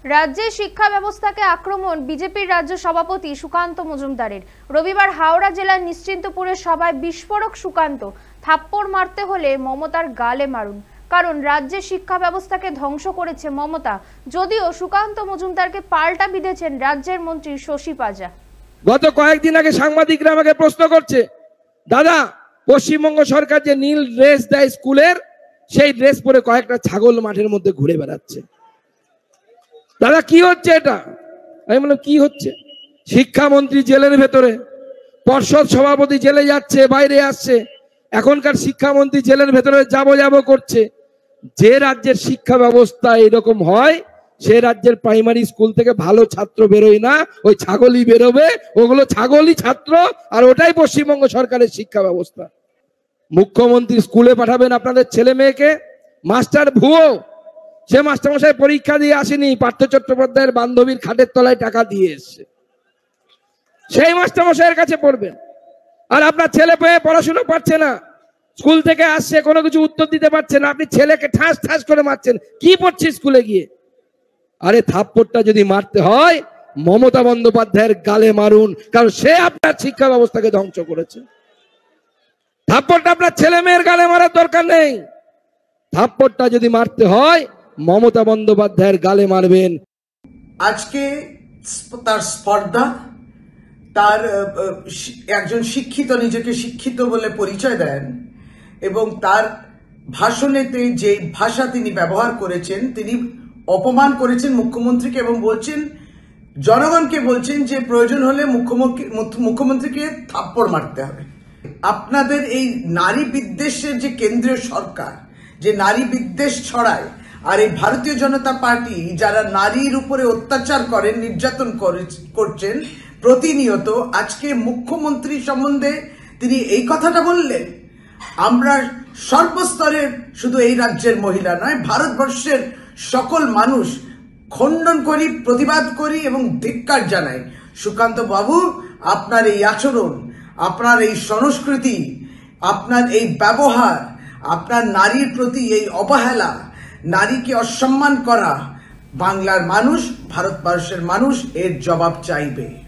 রাজ্যে শিক্ষা ব্যবস্থাকে আক্রমণ বিজেপির রাজ্য সভাপতি সুকান্ত মজুমদারের। রবিবার হাওড়া জেলার নিশ্চিন্তপুরের সভায় বিস্ফোরক সুকান্ত, থাপ্পড় মারতে হলে মমতার গালে মারুন, কারণ রাজ্যে শিক্ষা ব্যবস্থাকে ধ্বংস করেছে মমতা। যদিও সুকান্ত মজুমদারকে পাল্টা বিঁধেছেন রাজ্যের মন্ত্রী শশী পাজা। গত কয়েকদিন আগে সাংবাদিকরা আমাকে প্রশ্ন করছে, দাদা পশ্চিমবঙ্গ সরকার যে নীল ড্রেস দেয় স্কুলের, সেই ড্রেস পরে কয়েকটা ছাগল মাঠের মধ্যে ঘুরে বেড়াচ্ছে। দাদা কি হচ্ছে এটা? আমি বললাম কি হচ্ছে? শিক্ষামন্ত্রী জেলের ভেতরে, পর্ষদ সভাপতি জেলে যাচ্ছে, বাইরে আসছে, এখনকার শিক্ষামন্ত্রী জেলের ভেতরে যাবো করছে। যে রাজ্যের শিক্ষা ব্যবস্থা এরকম হয়, সে রাজ্যের প্রাইমারি স্কুল থেকে ভালো ছাত্র বেরোয় না, ওই ছাগলই বেরোবে। ওগুলো ছাগলই ছাত্র, আর ওটাই পশ্চিমবঙ্গ সরকারের শিক্ষা ব্যবস্থা। মুখ্যমন্ত্রী স্কুলে পাঠাবেন আপনাদের ছেলে মেয়েকে, মাস্টার ভুয়ো, সে মাস্টারমশাই পরীক্ষা দিয়ে আসেনি, পার্থ চট্টোপাধ্যায়ের বান্ধবীর খাটের তলায় টাকা দিয়ে এসছে, সেই মাস্টারমশাইয়ের কাছে পড়বেন। আর আপনার ছেলে পেয়ে পড়াশোনা পারছে না, স্কুল থেকে আসছে, কোনো কিছু উত্তর দিতে পারছে না, আপনি ছেলেকে ঠাস ঠাস করে মারছেন। কি পড়ছে স্কুলে গিয়ে? আরে থাপ্পড়টা যদি মারতে হয় মমতা বন্দ্যোপাধ্যায়ের গালে মারুন, কারণ সে আপনার শিক্ষা ব্যবস্থাকে ধ্বংস করেছে। থাপ্পড়টা আপনার ছেলে মেয়ের গালে মারার দরকার নেই। থাপ্পড়টা যদি মারতে হয় মমতা বন্দ্যোপাধ্যায়ের গালে মারবেন। আজকে তার স্পর্ধা, তার একজন শিক্ষিত, নিজেকে শিক্ষিত বলে পরিচয় দেন, এবং তার ভাষণেতে যে ভাষা তিনি ব্যবহার করেছেন, তিনি অপমান করেছেন মুখ্যমন্ত্রীকে এবং বলছেন, জনগণকে বলছেন যে প্রয়োজন হলে মুখ্যমন্ত্রীকে থাপ্পড় মারতে হবে। আপনাদের এই নারী বিদ্বেষের যে কেন্দ্রীয় সরকার, যে নারী বিদ্বেষ ছড়ায়, আর এই ভারতীয় জনতা পার্টি যারা নারীর উপরে অত্যাচার করেন, নির্যাতন করছেন প্রতিনিয়ত, আজকে মুখ্যমন্ত্রী সম্বন্ধে তিনি এই কথাটা বললেন। আমরা সর্বস্তরের, শুধু এই রাজ্যের মহিলা নয়, ভারতবর্ষের সকল মানুষ খণ্ডন করি, প্রতিবাদ করি এবং ধিক্কার জানাই। সুকান্ত বাবু, আপনার এই আচরণ, আপনার এই সংস্কৃতি, আপনার এই ব্যবহার, আপনার নারীর প্রতি এই অবহেলা, নারীকে অসম্মান করা, বাংলার মানুষ, ভারতবর্ষের মানুষ এর জবাব চাইবে।